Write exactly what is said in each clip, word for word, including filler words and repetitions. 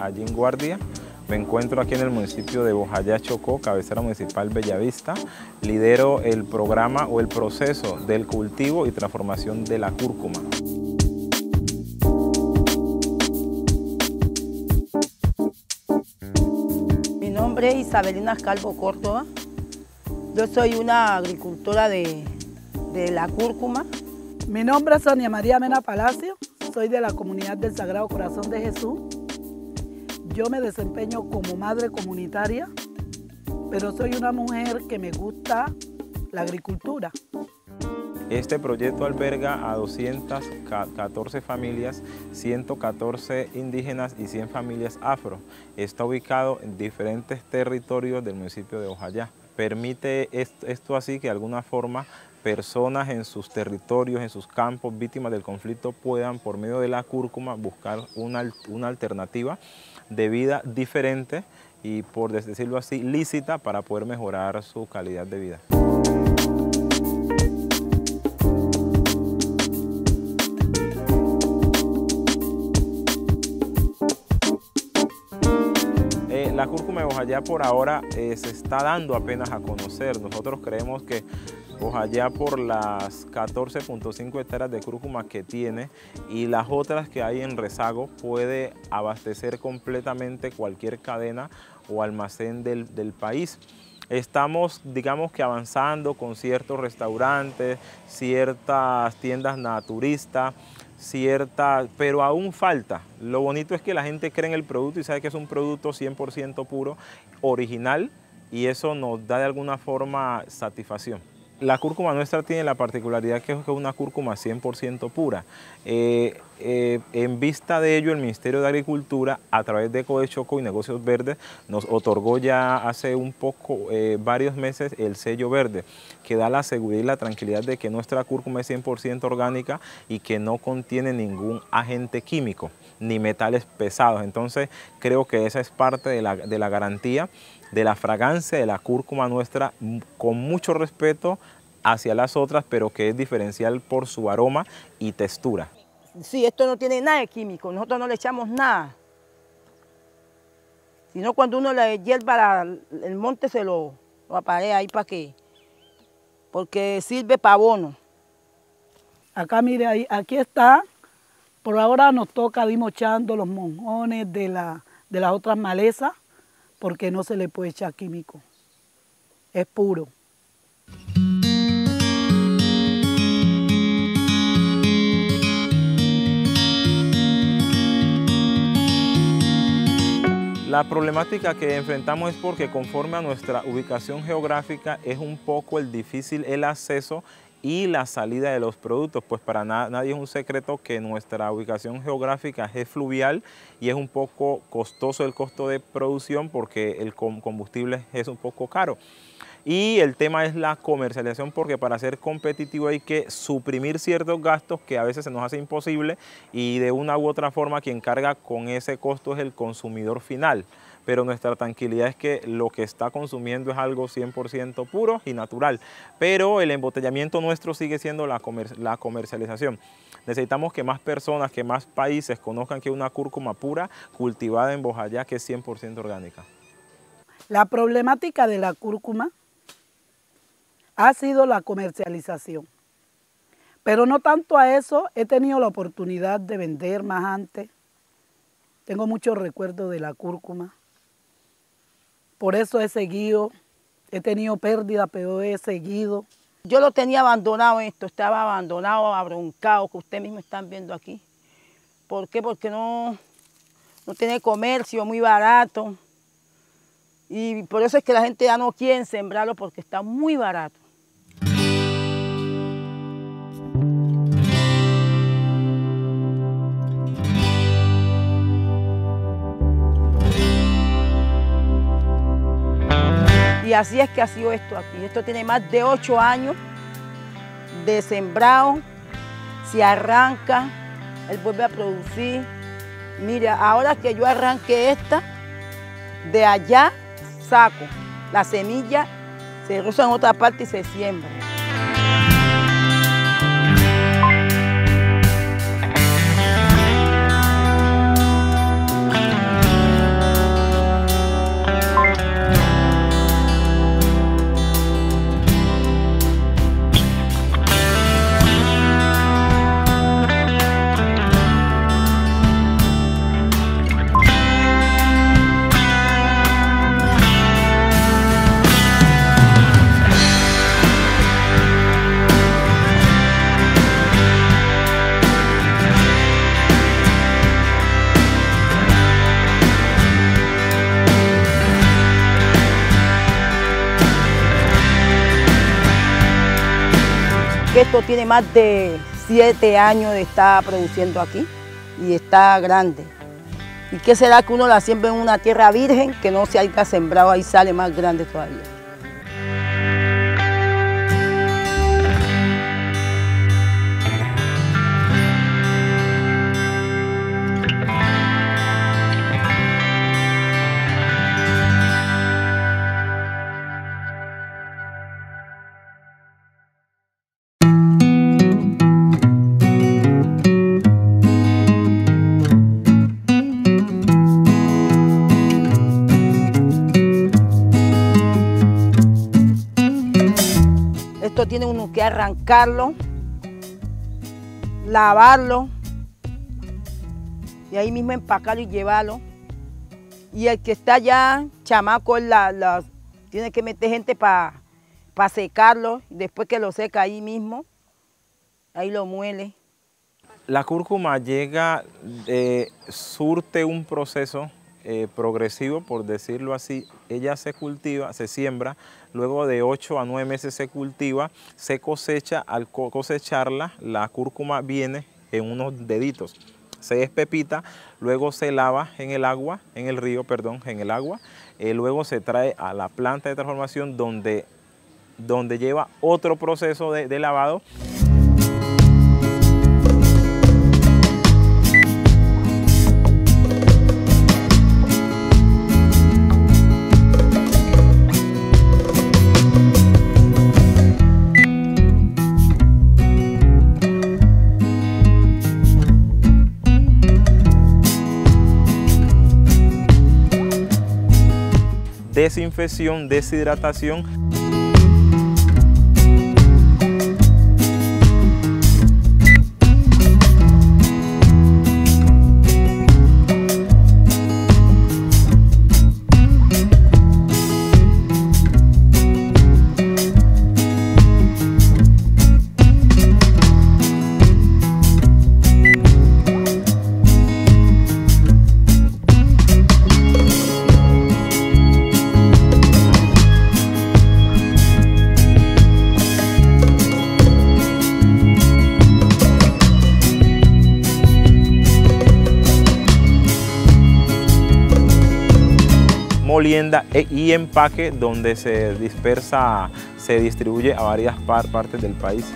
allí en Guardia. Me encuentro aquí en el municipio de Bojayá, Chocó, cabecera municipal Bellavista. Lidero el programa o el proceso del cultivo y transformación de la cúrcuma. Mi nombre es Isabelina Calvo Córdoba. Yo soy una agricultora de, de la cúrcuma. Mi nombre es Sonia María Mena Palacio. Soy de la comunidad del Sagrado Corazón de Jesús. Yo me desempeño como madre comunitaria, pero soy una mujer que me gusta la agricultura. Este proyecto alberga a doscientas catorce familias, ciento catorce indígenas y cien familias afro. Está ubicado en diferentes territorios del municipio de Bojayá. Permite esto, esto así que de alguna forma personas en sus territorios, en sus campos, víctimas del conflicto, puedan por medio de la cúrcuma buscar una, una alternativa de vida diferente y, por decirlo así, lícita para poder mejorar su calidad de vida. Eh, la cúrcuma de Bojayá por ahora eh, se está dando apenas a conocer. Nosotros creemos que Bojayá, por las catorce punto cinco hectáreas de cúrcuma que tiene y las otras que hay en rezago, puede abastecer completamente cualquier cadena o almacén del, del país. Estamos, digamos que avanzando con ciertos restaurantes, ciertas tiendas naturistas, cierta, pero aún falta. Lo bonito es que la gente cree en el producto y sabe que es un producto cien por ciento puro, original, y eso nos da de alguna forma satisfacción. La cúrcuma nuestra tiene la particularidad que es una cúrcuma cien por ciento pura. Eh, eh, en vista de ello, el Ministerio de Agricultura, a través de Codechocó y Negocios Verdes, nos otorgó ya hace un poco, eh, varios meses, el sello verde, que da la seguridad y la tranquilidad de que nuestra cúrcuma es cien por ciento orgánica y que no contiene ningún agente químico ni metales pesados. Entonces, creo que esa es parte de la, de la garantía de la fragancia de la cúrcuma nuestra, con mucho respeto hacia las otras, pero que es diferencial por su aroma y textura. Sí, esto no tiene nada de químico, nosotros no le echamos nada. Sino cuando uno le hierba el monte se lo, lo aparea ahí para que, porque sirve para abono. Acá mire, ahí, aquí está, por ahora nos toca ir mochando los monjones de, la, de las otras malezas, porque no se le puede echar químico, es puro. La problemática que enfrentamos es porque conforme a nuestra ubicación geográfica es un poco el difícil el acceso y la salida de los productos, pues para na nadie es un secreto que nuestra ubicación geográfica es fluvial y es un poco costoso el costo de producción porque el combustible es un poco caro. Y el tema es la comercialización, porque para ser competitivo hay que suprimir ciertos gastos que a veces se nos hace imposible y de una u otra forma quien carga con ese costo es el consumidor final. Pero nuestra tranquilidad es que lo que está consumiendo es algo cien por ciento puro y natural. Pero el embotellamiento nuestro sigue siendo la, comer la comercialización. Necesitamos que más personas, que más países conozcan que una cúrcuma pura cultivada en Bojayá, que es cien por ciento orgánica. La problemática de la cúrcuma ha sido la comercialización. Pero no tanto a eso, he tenido la oportunidad de vender más antes. Tengo muchos recuerdos de la cúrcuma. Por eso he seguido, he tenido pérdida, pero he seguido. Yo lo tenía abandonado esto, estaba abandonado, abroncado, que ustedes mismos están viendo aquí. ¿Por qué? Porque no, no tiene comercio, muy barato. Y por eso es que la gente ya no quiere sembrarlo porque está muy barato. Y así es que ha sido esto aquí. Esto tiene más de ocho años de sembrado, se arranca, él vuelve a producir. Mira, ahora que yo arranqué esta, de allá saco la semilla, se roza en otra parte y se siembra. que esto tiene más de siete años de estar produciendo aquí y está grande. ¿Y qué será que uno la siembra en una tierra virgen que no se haya sembrado, ahí sale más grande todavía? Esto tiene uno que arrancarlo, lavarlo y ahí mismo empacarlo y llevarlo. Y el que está allá, chamaco, la, la, tiene que meter gente para pa secarlo. Después que lo seca ahí mismo, ahí lo muele. La cúrcuma llega, eh, surte un proceso eh, progresivo, por decirlo así. Ella se cultiva, se siembra, luego de ocho a nueve meses se cultiva, se cosecha. Al cosecharla, la cúrcuma viene en unos deditos. Se despepita, luego se lava en el agua, en el río, perdón, en el agua. Eh, luego se trae a la planta de transformación donde, donde lleva otro proceso de, de lavado. Desinfección, deshidratación. Molienda y empaque donde se dispersa, se distribuye a varias par partes del país.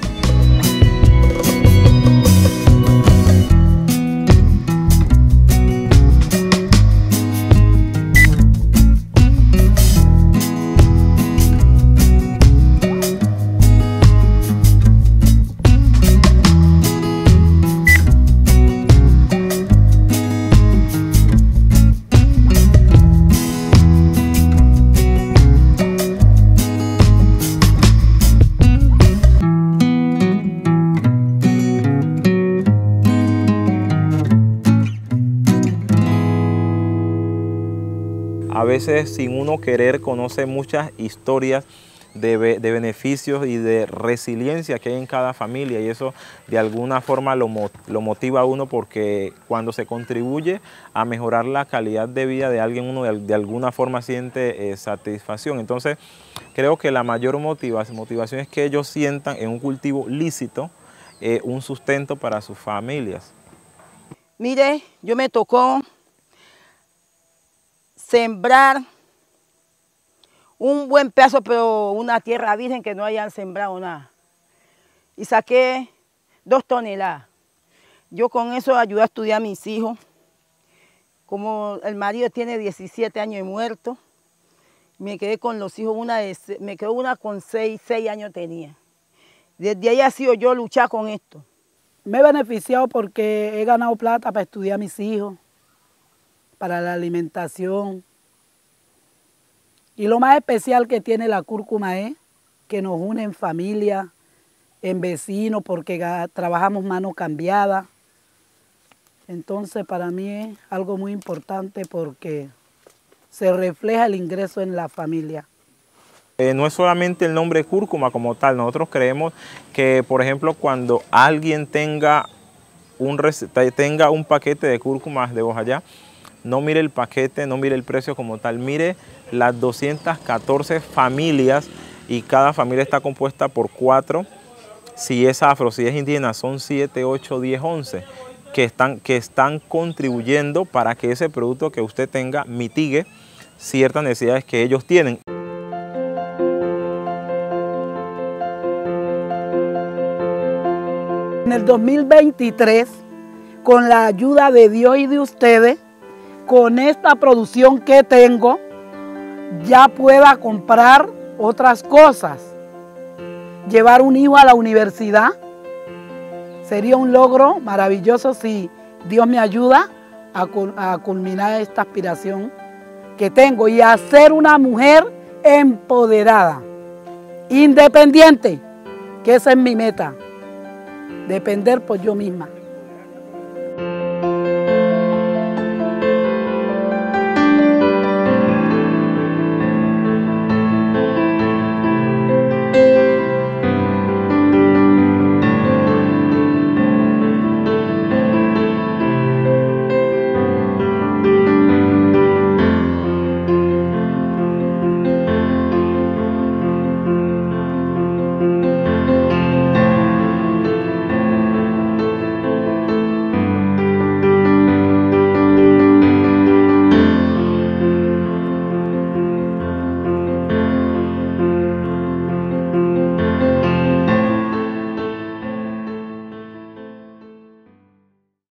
A veces, sin uno querer, conoce muchas historias de, de beneficios y de resiliencia que hay en cada familia, y eso de alguna forma lo, lo motiva a uno, porque cuando se contribuye a mejorar la calidad de vida de alguien, uno de, de alguna forma siente eh, satisfacción. Entonces, creo que la mayor motivación, motivación es que ellos sientan en un cultivo lícito eh, un sustento para sus familias. Mire, yo me tocó sembrar un buen pedazo, pero una tierra virgen que no hayan sembrado nada. Y saqué dos toneladas. Yo con eso ayudé a estudiar a mis hijos. Como el marido tiene diecisiete años y muerto, me quedé con los hijos, una de, me quedó una con seis, seis años tenía. Desde ahí ha sido yo luchar con esto. Me he beneficiado porque he ganado plata para estudiar a mis hijos, para la alimentación. Y lo más especial que tiene la cúrcuma es que nos une en familia, en vecinos, porque trabajamos mano cambiada. Entonces para mí es algo muy importante porque se refleja el ingreso en la familia. Eh, no es solamente el nombre cúrcuma como tal. Nosotros creemos que, por ejemplo, cuando alguien tenga un, tenga un paquete de cúrcuma de Bojayá, no mire el paquete, no mire el precio como tal, mire las doscientas catorce familias, y cada familia está compuesta por cuatro, si es afro, si es indígena, son siete, ocho, diez, once, que están, que están contribuyendo para que ese producto que usted tenga mitigue ciertas necesidades que ellos tienen. En el dos mil veintitrés, con la ayuda de Dios y de ustedes, con esta producción que tengo, ya pueda comprar otras cosas. Llevar un hijo a la universidad sería un logro maravilloso si Dios me ayuda a, a culminar esta aspiración que tengo y a ser una mujer empoderada, independiente, que esa es mi meta. Depender por yo misma.